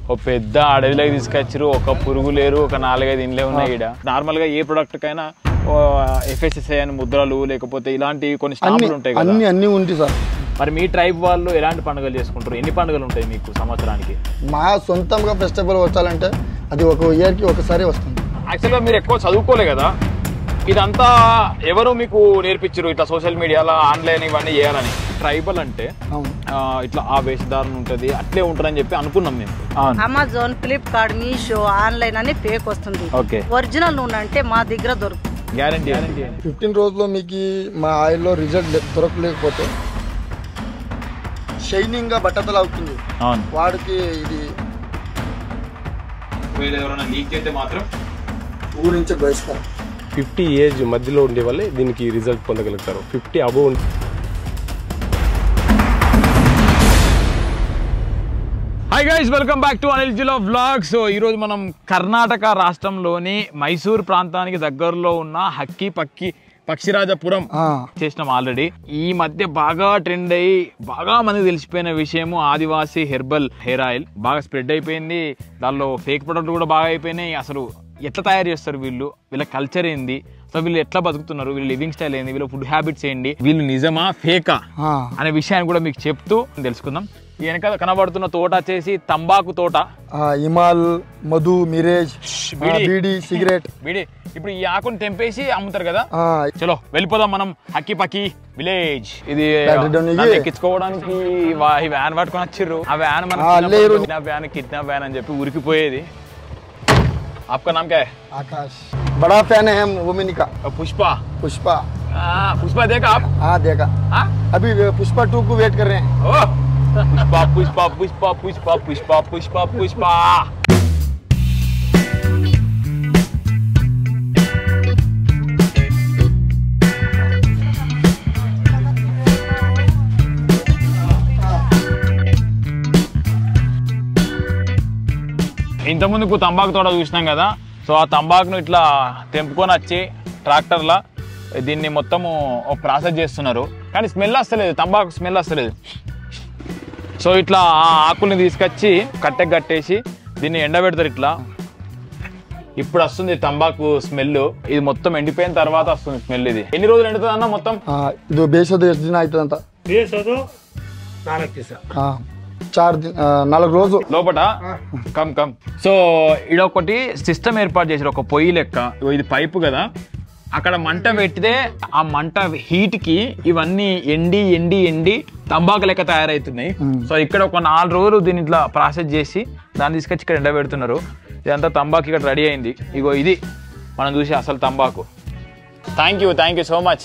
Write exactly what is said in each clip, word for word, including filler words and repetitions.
ఒక పెద్ద అడవిలోకి తీసుకొచ్చారు. ఒక పురుగు లేరు, ఒక నాలుగైదు ఇండ్లే ఉన్నాయి. ఇక్కడ నార్మల్ గా ఏ ప్రొడక్ట్ కైనా ఎఫ్ఎస్ఎస్ఐ అని ముద్రలు లేకపోతే ఇలాంటి కొన్ని స్టాంపులు ఉంటాయి కదా, అన్ని అన్ని ఉంటాయి సార్. మరి మీ ట్రైబ్ వాళ్ళు ఎలాంటి పండుగలు చేసుకుంటారు? ఎన్ని పండుగలు ఉంటాయి మీకు సంవత్సరానికి? మా సొంతంగా ఫెస్టివల్ వచ్చాలంటే అది ఒక ఇయర్కి ఒకసారి వస్తుంది. యాక్చువల్గా మీరు ఎక్కువ చదువుకోలే కదా, ఇదంతా ఎవరు మీకు నేర్పించారు ఇట్లా సోషల్ మీడియాలో ఆన్లైన్ ఇవన్నీ చేయాలని? ట్రైబల్ అంటే ఇట్లా ఆ వేషధారణ ఉంటుంది, అట్లే ఉంటారని చెప్పి అనుకున్నాం మేము. అమెజాన్, ఫ్లిప్కార్ట్, మీషో ఆన్లైన్ అని ఫేక్ వస్తుంది. ఒరిజినల్ నూనె అంటే మా దగ్గర దొరుకుతుంది. గ్యారంటీ గ్యారంటీ ఫిఫ్టీన్ రోజుల్లో మీకు మా ఆయిల్లో రిజల్ట్ దొరకలేకపోతే షైనింగ్ గా బట్టతలు అవుతుంది. వాడికి ఇది ఎవరైనా లీక్ అయితే మాత్రం ఊరి నుంచి బహిష్కారం. ఫిఫ్టీ ఏజ్ మధ్యలో ఉండే వాళ్ళే దీనికి రిజల్ట్ పొందగలుగుతారు. Fifty above. Hi guys, welcome back to Anil జిలో వ్లాగ్. సో ఈరోజు మనం కర్ణాటక రాష్ట్రంలోని మైసూర్ ప్రాంతానికి దగ్గరలో ఉన్న హక్కి పక్కి పక్షిరాజపురం చేసినాం ఆల్రెడీ. ఈ మధ్య బాగా ట్రెండ్ అయ్యి బాగా మందికి తెలిసిపోయిన విషయము ఆదివాసీ హెర్బల్ హెయిర్ ఆయిల్ బాగా స్ప్రెడ్ అయిపోయింది. దానిలో ఫేక్ ప్రొడక్ట్ కూడా బాగా అయిపోయినాయి. అసలు ఎట్లా తయారు చేస్తారు వీళ్ళు, వీళ్ళ కల్చర్ ఏంది, సో వీళ్ళు ఎట్లా బతుకుతున్నారు, వీళ్ళ లివింగ్ స్టైల్ ఏంది, వీళ్ళ ఫుడ్ హ్యాబిట్స్ ఏంటి, వీళ్ళు నిజమా ఫేకా అనే విషయాన్ని కూడా మీకు చెప్తూ తెలుసుకుందాం. ఈ వెనక కనబడుతున్న తోట వచ్చేసి తంబాకు తోట. హిమాల్, మధు, మిరేజ్, బీడి, సిగరెట్, బీడి. ఇప్పుడు ఈ ఆకుని తెంపేసి అమ్ముతారు కదా. చలో వెళ్ళిపోదాం మనం హక్కి పక్కి విలేజ్. ఇది ఎక్కించుకోవడానికి వ్యాన్ పట్టుకొని వచ్చిర్రు. ఆ వ్యాన్ మన వ్యాన్ కిడ్నాప్ వ్యాన్ అని చెప్పి ఉరికిపోయేది. आपका नाम क्या है? आकाश. बड़ा फैन है हम वुमेनी का. पुष्पा. पुष्पा. पुष्पा देखा आप? हाँ देखा. हाँ? अभी पुष्पा टू को वेट कर रहे हैं. ओह, पुष्पा पुष्पा पुष्पा पुष्पा पुष्पा पुष्पा पुष्पा. ఇంతకుముందుకు తంబాకు తోట చూసినాం కదా. సో ఆ తంబాకును ఇట్లా తెంపుకొని వచ్చి ట్రాక్టర్లో దీన్ని మొత్తము ప్రాసెస్ చేస్తున్నారు. కానీ స్మెల్ వస్తలేదు, తంబాకు స్మెల్ వస్తలేదు. సో ఇట్లా ఆ ఆకుల్ని తీసుకొచ్చి కట్టె కట్టేసి దీన్ని ఎండబెడతారు ఇట్లా. ఇప్పుడు వస్తుంది తంబాకు స్మెల్. ఇది మొత్తం ఎండిపోయిన తర్వాత వస్తుంది స్మెల్. ఇది ఎన్ని రోజులు ఎండుతుంది అన్న మొత్తం? ఇది బేసోదు ಎಷ್ಟು ದಿನ ಆಯ್ತದಂತ? బేసోదు నాలుగు ದಿವಸ. చార్ నాలుగు రోజు లోపట కమ్ కమ్. సో ఇడొకటి సిస్టమ్ ఏర్పాటు చేసారు, ఒక పొయ్యి లెక్క. ఇది పైపు కదా, అక్కడ మంట పెట్టితే ఆ మంట హీట్ కి ఇవన్నీ ఎండి ఎండి ఎండి తంబాకు లెక్క తయారవుతున్నాయి. సో ఇక్కడ ఒక నాలుగు రోజులు దీన్ని ఇట్లా ప్రాసెస్ చేసి దాన్ని తీసుకొచ్చి ఇక్కడ ఎండబెడుతున్నారు. ఇదంతా తంబాకు ఇక్కడ రెడీ అయింది. ఇగో ఇది మనం చూసి అసలు తంబాకు. Thank you thank you so much.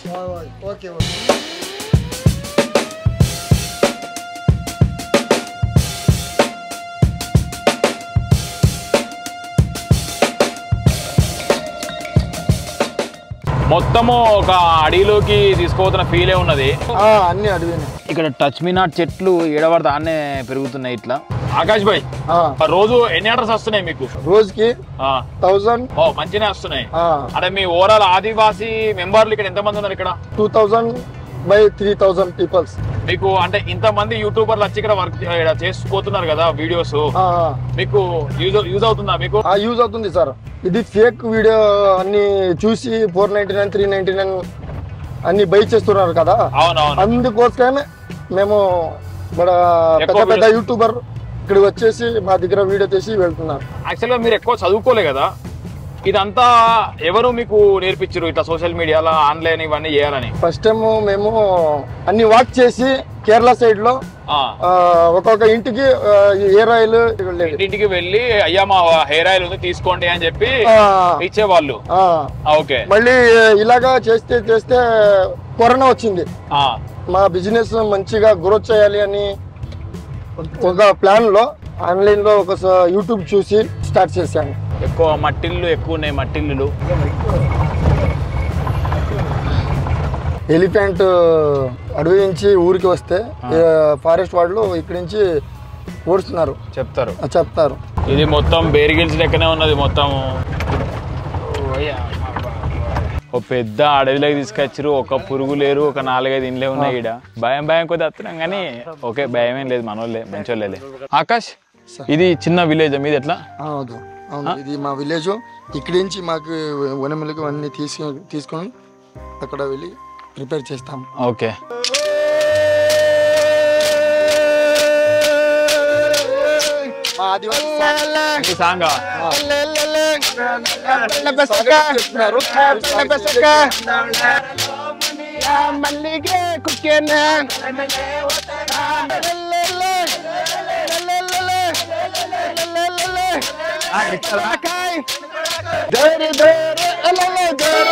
మొత్తము ఒక అడవిలోకి తీసుకోతున్న ఫీలే ఉన్నది. అన్ని అడవి. ఇక్కడ టచ్ మీ నాట్ చెట్లు ఏడవడతా అన్నే పెరుగుతున్నాయి ఇట్లా. ఆకాష్ భాయ్, రోజు ఎన్ని ఆర్డర్స్ వస్తున్నాయి మీకు? రోజుకి థౌసండ్. ఓ మంచిగా వస్తున్నాయి. అంటే మీ ఓవరాల్ ఆదివాసీ మెంబర్లు ఇక్కడ ఎంత మంది ఉన్నారు? ఇక్కడ two thousand by three thousand peoples. మీకు అంటే ఇంత మంది యూట్యూబర్లు వచ్చి ఇక్కడ వర్క్ చేసుకుపోతున్నారు కదా వీడియోస్, మీకు యూజ్ యూజ్ అవుతుందా? మీకు యూజ్ అవుతుంది సార్. ఇది ఫేక్ వీడియో అన్ని చూసి four ninety nine three ninety nine అన్ని బై చేస్తున్నారు కదా. అవునవును. అందుకోసమే మేము పెద్ద పెద్ద యూట్యూబర్ ఇక్కడ వచ్చేసి మా దగ్గర వీడియో చేసి వెళ్తున్నారు. యాక్చువల్గా మీరు ఎక్కువ చదువుకోలే కదా, ఇదంతా ఎవరు మీకు నేర్పించారు ఇట్లా సోషల్ మీడియాలో ఆన్లైన్ ఇవన్నీ చేయాలని? ఫస్ట్ టైం మేము అన్ని వాచ్ చేసి కేరళ సైడ్ లో ఒక్కొక్క ఇంటికి హెయిర్ ఆయిల్ ఇంటికి వెళ్ళి అయ్యా మా హెయిర్ ఆయిల్ ఉంది తీసుకోండి అని చెప్పి ఇచ్చేవాళ్ళు. ఓకే. మళ్ళీ ఇలాగా చేస్తే చేస్తే కరోనా వచ్చింది. మా బిజినెస్ మంచిగా గ్రోత్ చేయాలి అని ఒక ప్లాన్ లో ఆన్లైన్ లో ఒక యూట్యూబ్ చూసి స్టార్ట్ చేశాను. ఎక్కువ మట్టిల్లు ఎక్కువ ఉన్నాయి, మట్టిల్లు. ఎలిఫెంట్ అడవి నుంచి ఊరికి వస్తే ఫారెస్ట్ వాళ్ళు ఇక్కడి నుంచి ఓడుస్తున్నారు చెప్తారు చెప్తారు ఇది మొత్తం బేరిగిల్స్ లెక్కనే ఉన్నది మొత్తం. ఒక పెద్ద అడవిలోకి తీసుకొచ్చారు. ఒక పురుగు లేరు, ఒక నాలుగైదు ఇండ్లే ఉన్నాయి. ఇక్కడ భయం భయం కొద్ది వస్తున్నాం కానీ ఓకే, భయం ఏం లేదు, మనోళ్ళే మంచోళ్ళే. ఆకాష్ ఇది చిన్న విలేజ్ మీది ఎట్లా? అవును అవును ఇది మా విలేజ్. ఇక్కడి నుంచి మాకు వనములకు అన్ని తీసుకొని తీసుకొని అక్కడ వెళ్ళి ప్రిపేర్ చేస్తాం. ఓకే. సాంగా మల్లిగే కుక్కేన దరే దరే అలల దరే.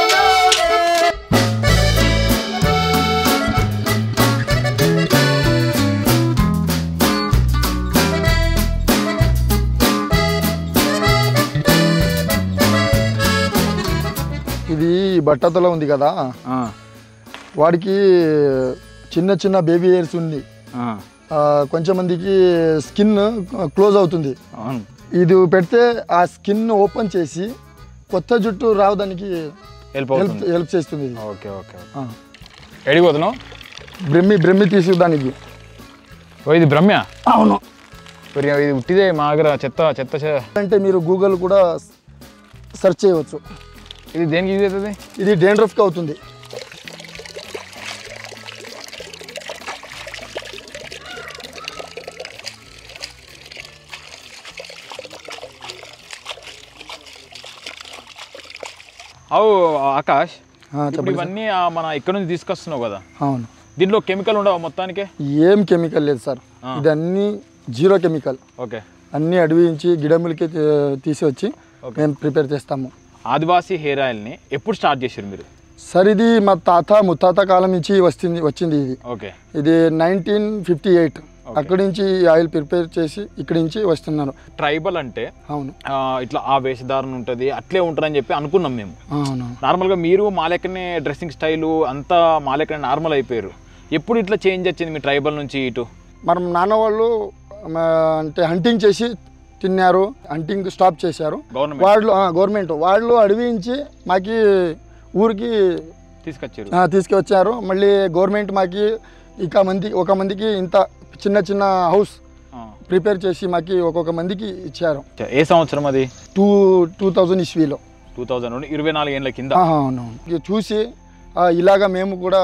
ఇది బట్టతల ఉంది కదా, వాడికి చిన్న చిన్న బేబీ హెయిర్స్ ఉంది. కొంచెం మందికి స్కిన్ క్లోజ్ అవుతుంది. ఇది పెడితే ఆ స్కిన్ ఓపెన్ చేసి కొత్త జుట్టు రావడానికి హెల్ప్ హెల్ప్ చేస్తుంది. Okay okay. ఎడిపోతున్నావు? బ్రహ్మి బ్రహ్మి తీసుకుదానికి. ఓ ఇది బ్రహ్మ్యా? అవును. ఇది ఉట్టిదే మా దగ్గర చెత్త చెత్త అంటే మీరు గూగుల్ కూడా సెర్చ్ చేయవచ్చు. ఇది దేనికి యూజ్ అవుతుంది? ఇది డాండ్రఫ్కి అవుతుంది. అవు ఆకాష్, ఇవన్నీ మన ఇక్కడ నుంచి తీసుకొస్తున్నావు కదా? అవును. దీంట్లో కెమికల్ ఉండవు మొత్తానికి? ఏం కెమికల్ లేదు సార్, ఇది అన్ని జీరో కెమికల్. ఓకే. అన్ని అడవి నుంచి గిడములకి తీసి వచ్చి మేము ప్రిపేర్ చేస్తాము. ఆదివాసీ హెయిర్ ఆయిల్ని ఎప్పుడు స్టార్ట్ చేశారు మీరు? సార్ ఇది మా తాత ముత్తాత కాలం నుంచి వస్తుంది వచ్చింది ఇది. ఓకే. ఇది నైన్టీన్ ఫిఫ్టీ ఎయిట్ అక్కడి నుంచి ఆయిల్ ప్రిపేర్ చేసి ఇక్కడి నుంచి వస్తున్నారు. ట్రైబల్ అంటే అవును ఇట్లా ఆ వేషధారణ ఉంటుంది అట్లే ఉంటుందని చెప్పి అనుకున్నాం మేము. అవును. నార్మల్గా మీరు మా లెక్కనే డ్రెస్సింగ్ స్టైలు అంతా మా లెక్కనే నార్మల్ అయిపోయారు. ఎప్పుడు ఇట్లా చేంజ్ వచ్చింది మీ ట్రైబల్ నుంచి ఇటు? మరి నాన్న వాళ్ళు అంటే హంటింగ్ చేసి తిన్నారు, హంటింగ్ స్టాప్ చేశారు వాళ్ళు. గవర్నమెంట్ వాళ్ళు అడవించి మాకి ఊరికి తీసుకొచ్చారు తీసుకొచ్చారు మళ్ళీ గవర్నమెంట్ మాకి ఇక మంది ఒక మందికి ఇంత చిన్న చిన్న హౌస్ ప్రిపేర్ చేసి మాకి ఒక్కొక్క మందికి ఇచ్చారు. ఏ సంవత్సరం అది? టూ టూ థౌజండ్ ఇస్వీలో. టూ థౌజండ్ ఇరవై నాలుగు ఏళ్ళ కింద. అవునవును. చూసి ఇలాగా మేము కూడా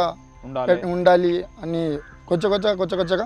ఉండాలి అని కొంచెం కొంచెం కొంచెం కొంచెంగా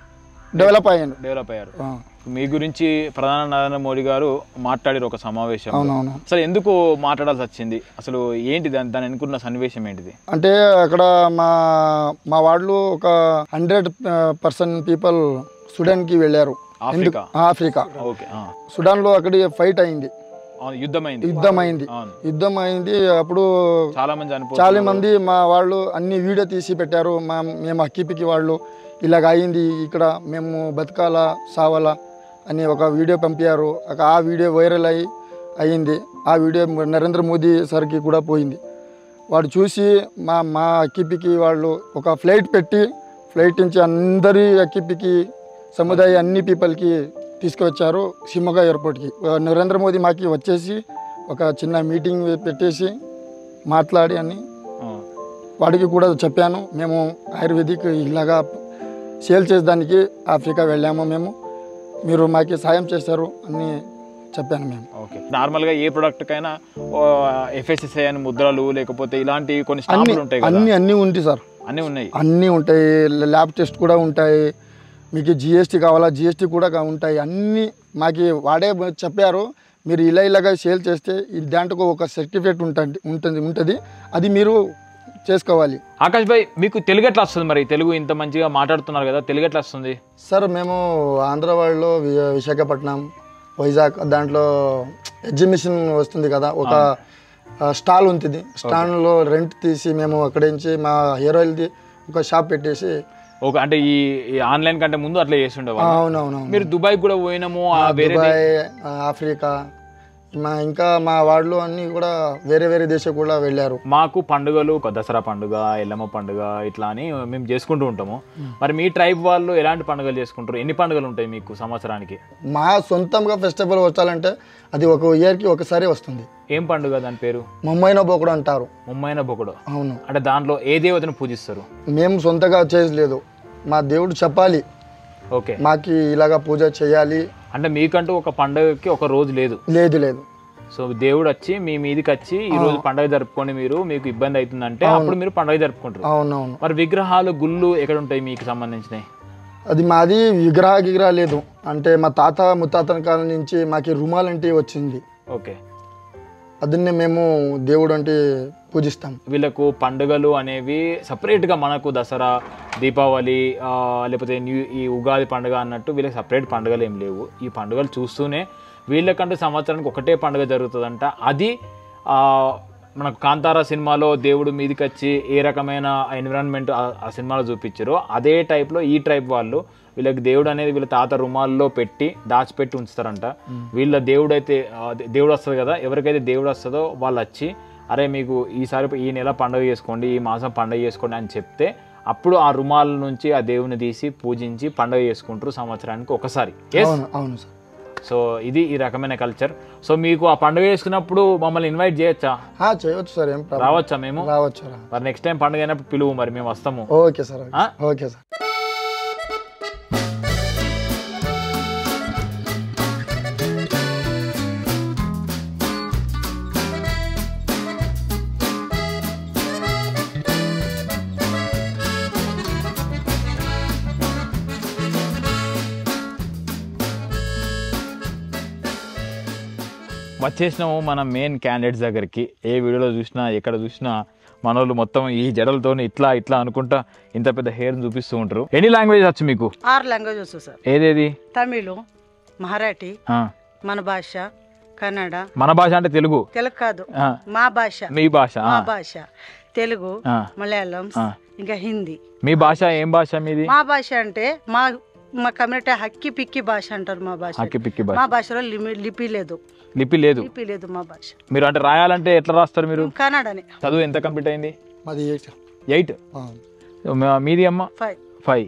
డెవలప్ అయ్యాను డెవలప్ అయ్యారు. మీ గురించి ప్రధాని నరేంద్ర మోడీ గారు మాట్లాడారు ఒక సమావేశం. అవునవును. అసలు ఎందుకు మాట్లాడాల్సి వచ్చింది? అసలు ఏంటి దాని దాని అనుకున్న సన్నివేశం ఏంటిది? అంటే అక్కడ మా మా వాళ్ళు ఒక హండ్రెడ్ పర్సెంట్ పీపుల్ సుడాన్కి వెళ్ళారు. Africa Africa okay. సుడాన్లో అక్కడ ఫైట్ అయింది, యుద్ధం అయింది యుద్ధం అయింది యుద్ధం అయింది అప్పుడు చాలా మంది చాలా మంది మా వాళ్ళు అన్ని వీడియో తీసి పెట్టారు. మా మేము హక్కిపికి వాళ్ళు ఇలాగ అయింది ఇక్కడ, మేము బతకాలా సావాలా అని ఒక వీడియో పంపారు. ఆ వీడియో వైరల్ అయ్యి అయ్యింది. ఆ వీడియో నరేంద్ర మోదీ సార్కి కూడా పోయింది. వాడు చూసి మా మా అక్కిపికి వాళ్ళు ఒక ఫ్లైట్ పెట్టి ఫ్లైట్ నుంచి అందరి అక్కిపికి సముదాయ అన్ని పీపుల్కి తీసుకువచ్చారు షిమోగా ఎయిర్పోర్ట్కి. నరేంద్ర మోదీ మాకి వచ్చేసి ఒక చిన్న మీటింగ్ పెట్టేసి మాట్లాడి అని వాడికి కూడా చెప్పాను. మేము ఆయుర్వేదిక్ ఇలాగా సేల్ చేసేదానికి ఆఫ్రికా వెళ్ళాము మేము, మీరు మాకు సాయం చేస్తారు అని చెప్పాను మేము. ఓకే. నార్మల్గా ఏ ప్రొడక్ట్కైనా ఎఫ్ఎస్ఎస్ఐ అని ముద్రలు లేకపోతే ఇలాంటి కొన్ని స్టాంపులు ఉంటాయి కదా? అన్ని అన్నీ ఉంటాయి సార్, అన్నీ ఉన్నాయి అన్నీ ఉంటాయి. ల్యాబ్ టెస్ట్ కూడా ఉంటాయి. మీకు జిఎస్టీ కావాలా జిఎస్టీ కూడా ఉంటాయి. అన్నీ మాకు వాడే చెప్పారు. మీరు ఇలా ఇలాగా సేల్ చేస్తే దాంట్లో ఒక సర్టిఫికేట్ ఉంటుంది ఉంటుంది ఉంటుంది అది మీరు చేసుకోవాలి. ఆకాష్ భాయ్, మీకు తెలుగు ఎట్లా వస్తుంది? మరి తెలుగు ఇంత మంచిగా మాట్లాడుతున్నారు కదా, తెలుగు ఎట్లా వస్తుంది? సార్ మేము ఆంధ్ర వాళ్ళలో విశాఖపట్నం వైజాగ్ దాంట్లో ఎగ్జిబిషన్ వస్తుంది కదా, ఒక స్టాల్ ఉంటుంది. స్టాల్లో రెంట్ తీసి మేము అక్కడి నుంచి మా హెయిర్ ఆయిల్ది ఒక షాప్ పెట్టేసి ఓకే. అంటే ఈ ఆన్లైన్ కంటే ముందు అట్లా చేసి ఉండేవాళ్ళు? అవునవును. మీరు దుబాయ్ కూడా పోయినాము, దుబాయ్ ఆఫ్రికా మా ఇంకా మా వాళ్ళు అన్ని కూడా వేరే వేరే దేశం కూడా వెళ్ళారు. మాకు పండుగలు దసరా పండుగ, ఎల్లమ్మ పండుగ ఇట్లా అని మేము చేసుకుంటూ ఉంటాము. మరి మీ ట్రైబ్ వాళ్ళు ఎలాంటి పండుగలు చేసుకుంటారు? ఎన్ని పండుగలు ఉంటాయి మీకు సంవత్సరానికి? మా సొంతంగా ఫెస్టివల్ వచ్చాలంటే అది ఒక ఇయర్కి ఒకసారి వస్తుంది. ఏం పండుగ దాని పేరు? ముమ్మైన బొకుడు అంటారు. ముమ్మైన బొకుడు. అవును. అంటే దాంట్లో ఏ దేవతను పూజిస్తారు? మేము సొంతగా చేయలేదు, మా దేవుడు చెప్పాలి ఓకే మాకి ఇలాగా పూజ చేయాలి అంటే మీకంటూ ఒక పండుగకి ఒక రోజు లేదు లేదు లేదు సో దేవుడు వచ్చి మీ మీదికి వచ్చి ఈ రోజు పండుగ జరుపుకొని మీరు మీకు ఇబ్బంది అవుతుందంటే అప్పుడు మీరు పండుగ జరుపుకుంటారు. అవునవును. మరి విగ్రహాలు గుళ్ళు ఎక్కడ ఉంటాయి మీకు సంబంధించినవి? అది మాది విగ్రహ గిగ్రహ లేదు, అంటే మా తాత ముత్తాతల కాలం నుంచి మాకు రుమాల్ అంటే వచ్చింది. ఓకే, అదన్నే మేము దేవుడు అంటే పూజిస్తాం. వీళ్ళకు పండుగలు అనేవి సపరేట్గా మనకు దసరా, దీపావళి లేకపోతే న్యూ ఈ ఉగాది పండుగ అన్నట్టు వీళ్ళకి సపరేట్ పండుగలు ఏం లేవు. ఈ పండుగలు చూస్తూనే వీళ్ళకంటూ సంవత్సరానికి ఒకటే పండుగ జరుగుతుందంట. అది మనకు కాంతారా సినిమాలో దేవుడు మీదికి వచ్చి ఏ రకమైన ఎన్విరాన్మెంట్ ఆ సినిమాలో చూపించారో అదే టైప్లో ఈ ట్రైబ్ వాళ్ళు వీళ్ళకి దేవుడు అనేది వీళ్ళ తాత రుమాల్లో పెట్టి దాచిపెట్టి ఉంచుతారంట. వీళ్ళ దేవుడు అయితే దేవుడు వస్తుంది కదా, ఎవరికైతే దేవుడు వస్తుందో వాళ్ళు వచ్చి అరే మీకు ఈసారి ఈ నెల పండుగ చేసుకోండి, ఈ మాసం పండుగ చేసుకోండి అని చెప్తే అప్పుడు ఆ రుమాల నుంచి ఆ దేవుని తీసి పూజించి పండుగ చేసుకుంటారు సంవత్సరానికి ఒకసారి. అవును సార్. సో ఇది ఈ రకమైన కల్చర్. సో మీకు ఆ పండుగ చేసుకున్నప్పుడు మమ్మల్ని ఇన్వైట్ చేయొచ్చా? చేయవచ్చు సార్. ఏం రావచ్చా? మేము రావచ్చు. మరి నెక్స్ట్ టైం పండుగ అయినప్పుడు పిలువు, మరి మేము వస్తాము. Okay sir. Okay sir. వచ్చేసినాము మన మెయిన్ క్యాండిడేట్స్ దగ్గరికి. ఏ వీడియోలో చూసినా ఎక్కడ చూసినా మన వాళ్ళు మొత్తం ఈ జడలతో ఇట్లా ఇట్లా అనుకుంటా ఇంత పెద్ద హెయిర్ చూపిస్తూ ఉంటారు. ఎన్ని లాంగ్వేజ్ వచ్చు మీకు? ఆరు లాంగ్వేజ్ సార్. ఏదేది? తమిళ, మరాఠీ, మన భాష, కన్నడ. మన భాష అంటే తెలుగు? తెలుగు కాదు, మా భాష. మీ భాష? మా భాష తెలుగు, మలయాళం, ఇంకా హిందీ. మీ భాష ఏం భాష మీది? మా భాష అంటే మా మా కమ్యూనిటీ హక్కి పిక్కి భాష అంటారు. మా భాష హక్కి పిక్కి భాష. మా భాషలో లిపి లేదు. లిపి లేదు? లిపి లేదు మా భాష. మీరు అంటే రాయాలంటే ఎట్లా రాస్తారు మీరు? కన్నడనే. చదువు ఎంత కంప్లీట్ అయింది? మాది ఎయిట్. ఎయిట్ మీది అమ్మ? ఫైవ్. Five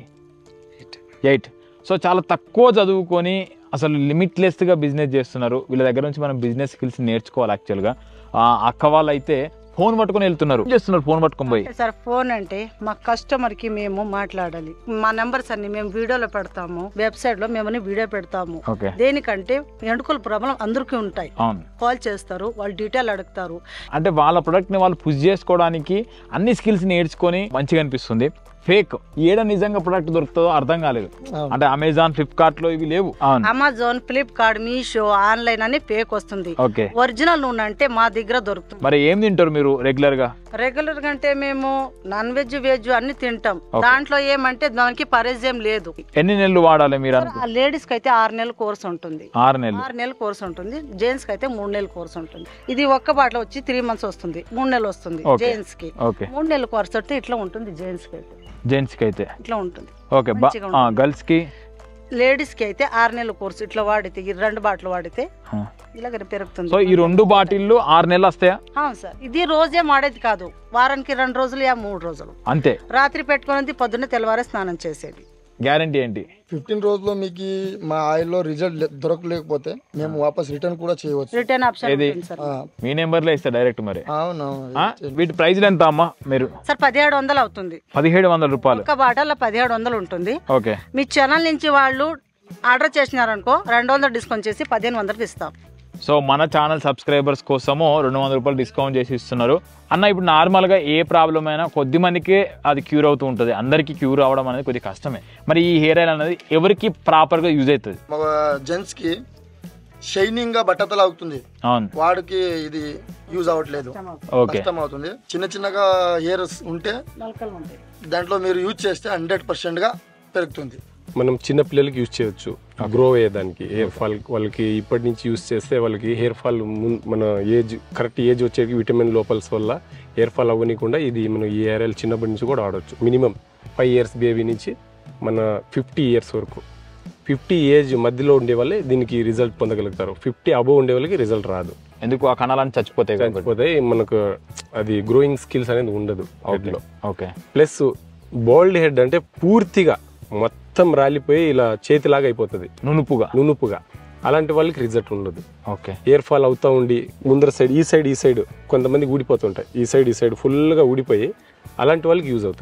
eight. సో చాలా తక్కువ చదువుకొని అసలు లిమిట్లెస్గా బిజినెస్ చేస్తున్నారు. వీళ్ళ దగ్గర నుంచి మనం బిజినెస్ స్కిల్స్ నేర్చుకోవాలి. యాక్చువల్గా అక్క వాళ్ళు అయితే ఫోన్ పట్టుకొని వెళ్తున్నారు, చేస్తున్నారు ఫోన్ పట్టుకొని పోయి. సార్ ఫోన్ అంటే మా కస్టమర్ కి మేము మాట్లాడాలి. మా నెంబర్స్ అన్ని మేము వీడియోలో పెడతాము, వెబ్సైట్ లో మేము వీడియో పెడతాము. దేనికంటే ఎండుకల ప్రాబ్లం అందరికీ ఉంటాయి. కాల్ చేస్తారు, వాళ్ళు డీటెయిల్ అడుగుతారు. అంటే వాళ్ళ ప్రొడక్ట్ ని వాళ్ళు పుష్ చేసుకోవడానికి అన్ని స్కిల్స్ నేర్చుకొని మంచిగా అనిపిస్తుంది. ఫేక్ ఏడ నిజంగా ప్రొడక్ట్ దొరుకుతుందో అర్థం కాలేదు. అంటే అమెజాన్, ఫ్లిప్కార్ట్ లో ఇవి లేవు. అమెజాన్, ఫ్లిప్కార్ట్, మీషో, ఆన్లైన్ అని ఫేక్ వస్తుంది. ఒరిజినల్ నూనె అంటే మా దగ్గర దొరుకుతుంది. మరి ఏం తింటారు మీరు రెగ్యులర్ గా? రెగ్యులర్ గా అంటే మేము నాన్ వెజ్, వెజ్ అన్ని తింటాం. దాంట్లో ఏమంటే దానికి పరేజం లేదు. ఎన్ని నెలలు వాడాలి మీరు? లేడీస్ కి అయితే ఆరు నెలల కోర్స్ ఉంటుంది. ఆరు నెలలు ఆరు నెలల కోర్స్ ఉంటుంది. జెంట్స్ కి అయితే మూడు నెలల కోర్స్ ఉంటుంది. ఇది ఒక్క బాటలో వచ్చి త్రీ మంత్స్ వస్తుంది, మూడు నెలలు వస్తుంది జెంట్స్ కి. మూడు నెలల కోర్స్ అయితే ఇట్లా ఉంటుంది జెంట్స్ కి అయితే. జెంట్స్ కి అయితే ఇట్లా ఉంటుంది. ఓకే. గర్ల్స్ కి, లేడీస్ కి అయితే ఆరు నెలల కోర్సు ఇట్లా వాడితే రెండు బాటిల్ వాడితే ఇలాగ పెరుగుతుంది. సో ఈ రెండు బాటిల్లు ఆరు నెలలు వస్తాయా? అవును సార్. ఇది రోజే వాడేది కాదు, వారానికి రెండు రోజులు యా మూడు రోజులు అంతే. రాత్రి పెట్టుకునేది, పొద్దున్నే తెల్లవారే స్నానం చేసేది. గ్యారంటీ ఏంటి? ఫిఫ్టీన్ రోజుల్లో మీకు మా ఆయిల్ లో రిజల్ట్ దొరకలేకపోతే మేము వాపస్ రిటర్న్ కూడా చేయవచ్చు. రిటర్న్ ఆప్షన్ మీ నెంబర్ లో ఇస్తా డైరెక్ట్. మరి అవును. వీటి ప్రైస్ ఎంత అమ్మా? మీరు సార్ పదిహేడు వందలు అవుతుంది. పదిహేడు వందల రూపాయలు ఒక బాటల్లో పదిహేడు వందలు ఉంటుంది. ఓకే. మీ ఛానల్ నుంచి వాళ్ళు ఆర్డర్ చేసినారనుకో రెండు వందలు డిస్కౌంట్ చేసి పదిహేను వందలకి ఇస్తాం. సో మన ఛానల్ సబ్స్క్రైబర్స్ కోసము రెండు వందల రూపాయలు డిస్కౌంట్ చేసి ఇస్తున్నారు అన్న. ఇప్పుడు నార్మల్గా ఏ ప్రాబ్లం అయినా కొద్ది మందికే అది క్యూర్ అవుతూ ఉంటుంది, అందరికీ క్యూర్ అవ్వడం అనేది కొద్దిగా కష్టమే. మరి ఈ హెయిర్ ఆయిల్ అనేది ఎవరికి ప్రాపర్గా యూజ్ అవుతుంది? జెంట్స్ కి షైనింగ్ గా బట్టతలు అవుతుంది, వాడికి ఇది యూజ్ అవ్వట్లేదు, కష్టం అవుతుంది. చిన్న చిన్నగా హెయిర్స్ ఉంటే దాంట్లో మీరు యూజ్ చేస్తే హండ్రెడ్ పర్సెంట్ గా పెరుగుతుంది. మనం చిన్న పిల్లలకి యూజ్ చేయొచ్చు గ్రో అయ్యేదానికి. హెయిర్ ఫాల్ వాళ్ళకి ఇప్పటి నుంచి యూజ్ చేస్తే వాళ్ళకి హెయిర్ ఫాల్ మన ఏజ్ కరెక్ట్ ఏజ్ వచ్చేకి విటమిన్ లోపల్స్ వల్ల హెయిర్ ఫాల్ అవ్వనీయకుండా ఇది మనం ఈ హెయిర్ ఆయిల్ చిన్నప్పటి నుంచి కూడా వాడవచ్చు. మినిమం ఫైవ్ ఇయర్స్ బేబీ నుంచి మన ఫిఫ్టీ ఇయర్స్ వరకు, ఫిఫ్టీ ఏజ్ మధ్యలో ఉండే వాళ్ళే దీనికి రిజల్ట్ పొందగలుగుతారు. ఫిఫ్టీ అబోవ్ ఉండే వాళ్ళకి రిజల్ట్ రాదు. ఎందుకు? ఆ కణాలని చచ్చిపోతాయి చచ్చిపోతాయి మనకు అది గ్రోయింగ్ స్కిల్స్ అనేది ఉండదు అవుట్లో. ఓకే. ప్లస్ బాల్డ్ హెడ్ అంటే పూర్తిగా మొత్తం రాలిపోయి ఇలా చేతిలాగా అయిపోతుంది, నునుపుగా నునుపుగా అలాంటి వాళ్ళకి రిజల్ట్ ఉండదు. ఓకే. హెయిర్ ఫాల్ అవుతూ ఉండి ముందర సైడ్ ఈ సైడ్ ఈ సైడ్ కొంతమంది ఊడిపోతుంటాయి, ఈ సైడ్ ఈ సైడ్ ఫుల్గా ఊడిపోయి అలాంటి వాళ్ళకి యూజ్ అవుతుంది.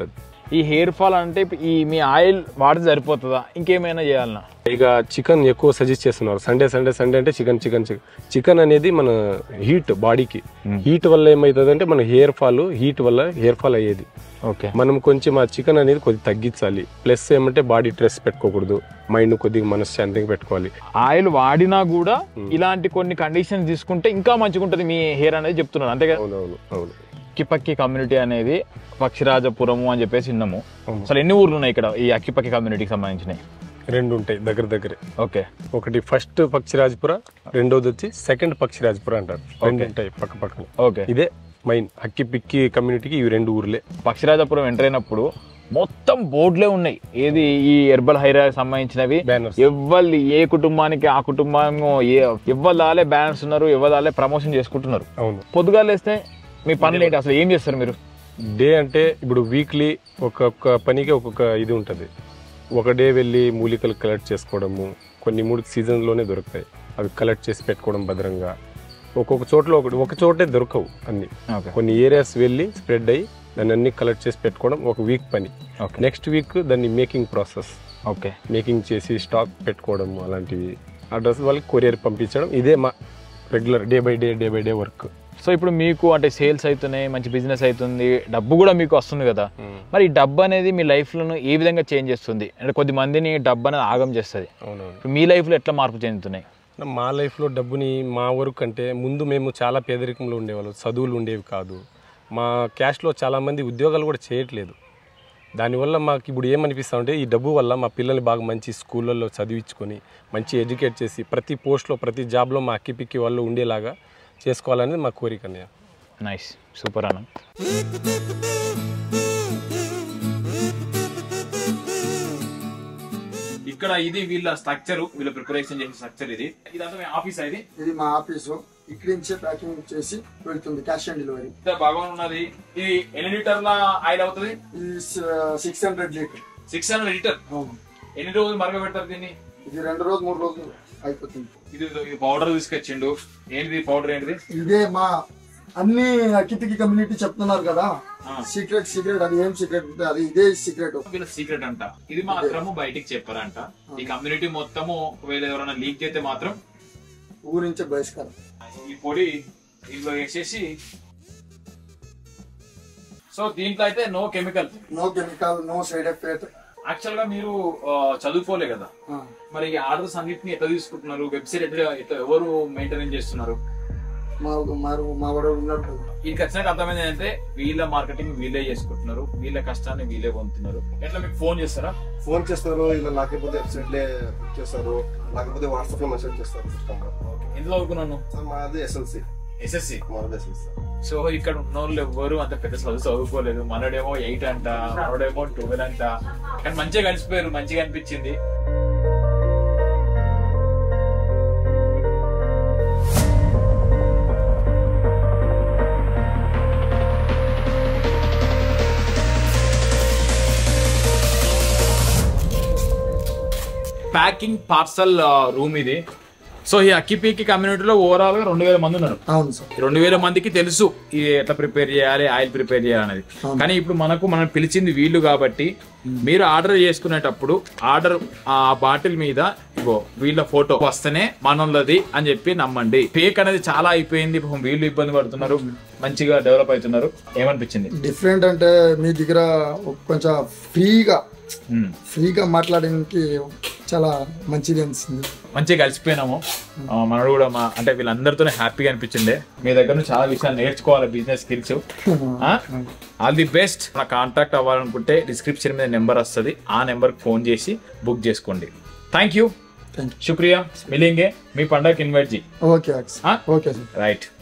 ఈ హెయిర్ ఫాల్ అంటే ఈ మీ ఆయిల్ వాడితే సరిపోతుందా, ఇంకేమైనా చేయాలన్నా? ఇక చికెన్ ఎక్కువ సజెస్ట్ చేస్తున్నారు. సండే సండే సండే అంటే చికెన్ చికెన్ చికెన్ చికెన్ అనేది మన హీట్ బాడీకి, హీట్ వల్ల ఏమవుతుంది అంటే మన హెయిర్ ఫాల్ హీట్ వల్ల హెయిర్ ఫాల్ అయ్యేది. ఓకే, మనం కొంచెం ఆ చికెన్ అనేది కొద్దిగా తగ్గించాలి. ప్లస్ ఏమంటే బాడీ స్ట్రెస్ పెట్టుకోకూడదు, మైండ్ కొద్దిగా మనశ్శాంతిగా పెట్టుకోవాలి. ఆయిల్ వాడినా కూడా ఇలాంటి కొన్ని కండిషన్స్ తీసుకుంటే ఇంకా మంచిగా ఉంటుంది మీ హెయిర్ అనేది చెప్తున్నారు, అంతే కదా? అవునవును అవును. అక్కిపక్కి కమ్యూనిటీ అనేది పక్షిరాజపురము అని చెప్పేసి విన్నాము. అసలు ఎన్ని ఊర్లు ఉన్నాయి ఇక్కడ ఈ అక్కిపక్కి కమ్యూనిటీకి సంబంధించినవి? రెండు ఉంటాయి దగ్గర దగ్గరే. ఓకే, ఒకటి ఫస్ట్ పక్షిరాజపుర, రెండోది వచ్చి సెకండ్ పక్షిరాజపుర అంటారు. రెండు ఉంటాయి పక్క పక్కన. ఓకే, ఇదే మెయిన్ అక్కిపిక్కి కమ్యూనిటీకి ఇవి రెండు ఊర్లే. పక్షిరాజపురం ఎంటర్ అయినప్పుడు మొత్తం బోర్డులే ఉన్నాయి, ఏది ఈ హెర్బల్ హైర్ సంబంధించినవి. ఎవ్వరు ఏ కుటుంబానికి ఆ కుటుంబం ఎవ్వరాలే బ్యానర్స్ ఉన్నారు, ఎవ్వరాలే ప్రమోషన్ చేసుకుంటున్నారు. అవును. పొద్దుగాలు వేస్తే మీ పనులు ఏంటి, అసలు ఏం చేస్తారు మీరు? డే అంటే ఇప్పుడు వీక్లీ ఒక్కొక్క పనికి ఒక్కొక్క ఇది ఉంటుంది. ఒక డే వెళ్ళి మూలికలు కలెక్ట్ చేసుకోవడము, కొన్ని మూడు సీజన్లోనే దొరుకుతాయి, అవి కలెక్ట్ చేసి పెట్టుకోవడం భద్రంగా. ఒక్కొక్క చోట్ల ఒకటి ఒక చోటే దొరకవు అన్ని, కొన్ని ఏరియాస్ వెళ్ళి స్ప్రెడ్ అయ్యి దాన్ని అన్ని కలెక్ట్ చేసి పెట్టుకోవడం ఒక వీక్ పని. నెక్స్ట్ వీక్ దాన్ని మేకింగ్ ప్రాసెస్, ఓకే, మేకింగ్ చేసి స్టాక్ పెట్టుకోవడం, అలాంటివి అడ్రస్ వాళ్ళకి కొరియర్ పంపించడం. ఇదే మా regular day by day day by day work. So ఇప్పుడు మీకు అంటే సేల్స్ అవుతున్నాయి, మంచి బిజినెస్ అవుతుంది, డబ్బు కూడా మీకు వస్తుంది కదా, మరి ఈ డబ్బు అనేది మీ లైఫ్లో ఏ విధంగా చేంజ్ చేస్తుంది? అంటే కొద్ది మందిని డబ్బు అనేది ఆగం చేస్తుంది. అవునవును. మీ లైఫ్లో ఎట్లా మార్పు చెందుతున్నాయి? మా లైఫ్లో డబ్బుని మా వరకు అంటే ముందు మేము చాలా పేదరికంలో ఉండేవాళ్ళు, చదువులు ఉండేవి కాదు. మా క్యాస్ట్లో చాలామంది ఉద్యోగాలు కూడా చేయట్లేదు. దానివల్ల మాకు ఇప్పుడు ఏమనిపిస్తా ఉంటే ఈ డబ్బు వల్ల మా పిల్లల్ని బాగా మంచి స్కూళ్ళల్లో చదివించుకొని మంచి ఎడ్యుకేట్ చేసి ప్రతి పోస్ట్లో ప్రతి జాబ్లో మా అక్కిపిక్కి వాళ్ళు ఉండేలాగా చేసుకోవాలనేది మా కోరిక. నైస్, సూపర్ అన్న. ఇక్కడ ఇది వీళ్ళ స్ట్రక్చర్, వీళ్ళ ప్రిపరేషన్ చేసిన స్ట్రక్చర్. ఇది ఇదంతా మీ ఆఫీస్? ఇది ఇది మా ఆఫీసు. ఇక్కడి నుంచే ప్యాకింగ్ చేసి వెళ్తుంది, క్యాష్ ఆన్ డెలివరీ. బాగా ఉన్నది. ఇది ఎన్ని లీటర్ల ఆయిల్ అవుతుంది? Six hundred litre. Six hundred litre ఎన్ని రోజులు మరగ పెడతారు దీన్ని? ఇది రెండు రోజులు మూడు రోజులు అయిపోతుంది. ఇది ఇది పౌడర్ తీసుకొచ్చిండు. ఏంటిది పౌడర్? ఏంటిది? ఇదే మా అన్ని అక్కిపిక్కి కమ్యూనిటీ చెప్తున్నారు కదా, సీక్రెట్ సీక్రెట్. అది ఏం సీక్రెట్? అది ఇదే సీక్రెట్. వీళ్ళ సీక్రెట్ అంట. ఇది మాత్రము బయటికి చెప్పారంట. ఈ కమ్యూనిటీ మొత్తము ఒకవేళ ఎవరైనా లీక్ చేస్తే మాత్రం ఊరించే బహిష్కారం. ఈ పొడి ఇందులో వేసేసి, సో దీంట్లో అయితే no chemical, no chemical, no side effect. Actual గా మీరు చదువుకోలే కదా, మరి ఈ ఆర్డర్స్ అన్నిటిని ఎట్లా తీసుకుంటున్నారు? వెబ్సైట్ ఎట్లా ఎవరు మెయింటైన్ చేస్తున్నారు? ఇది ఖచ్చితంగా అర్థమైంది ఏంటంటే వీళ్ళ మార్కెటింగ్ వీళ్ళే చేసుకుంటున్నారు, వీళ్ళ కష్టాన్ని వీళ్ళే పొందుతున్నారు. ఎట్లా మీకు ఫోన్ చేస్తారా? ఫోన్ చేస్తారు, ఇలా లేకపోతే వెబ్సైట్ చేస్తారు, లేకపోతే వాట్సాప్ లో మెసేజ్ చేస్తారు. ఎంత చదువుకున్నాను? మాది ఎస్ఎల్సి. ఎస్ఎస్సి. ఎస్ఎల్సి. సో ఇక్కడ ఉన్న వాళ్ళు ఎవ్వరు అంత పెద్ద చదువు చదువుకోలేదు. మనడేమో ఎయిట్ అంట, మనడేమో ట్వెల్వ్ అంట, కానీ మంచిగా కలిసిపోయారు, మంచిగా అనిపించింది. ప్యాకింగ్ పార్సల్ రూమ్ ఇది. సో ఈ అక్కిపిక్కి కమ్యూనిటీలో ఓవరాల్ గా రెండు వేల మంది ఉన్నారు. అవును సార్. రెండు వేల మందికి తెలుసు ఇది ఎట్లా ప్రిపేర్ చేయాలి, ఆయిల్ ప్రిపేర్ చేయాలనేది. కానీ ఇప్పుడు మనకు మనం పిలిచింది వీళ్ళు కాబట్టి మీరు ఆర్డర్ చేసుకునేటప్పుడు ఆర్డర్ ఆ బాటిల్ మీద ఇగో వీళ్ళ ఫోటో వస్తేనే మనోళ్ళది అని చెప్పి నమ్మండి. ఫేక్ అనేది చాలా అయిపోయింది, వీళ్ళు ఇబ్బంది పడుతున్నారు, మంచిగా డెవలప్ అవుతున్నారు. ఏమనిపించింది? డిఫరెంట్ అంటే మీ దగ్గర కొంచెం ఫ్రీగా ఫ్రీగా మాట్లాడడానికి చాలా మంచిది అనిపిస్తుంది. మంచిగా కలిసిపోయినాము. మనడు కూడా మా అంటే వీళ్ళందరితోనే హ్యాపీగా అనిపించింది. మీ దగ్గర నుంచి చాలా విషయాలు నేర్చుకోవాలి, business skills. All the best. నా కాంటాక్ట్ అవ్వాలనుకుంటే డిస్క్రిప్షన్ మీద నెంబర్ వస్తుంది, ఆ నెంబర్కి ఫోన్ చేసి బుక్ చేసుకోండి. Thank you, శుక్రియా. మిలింగే మీ పండగకి ఇన్వైట్ చేయి. Okay okay sir. రైట్.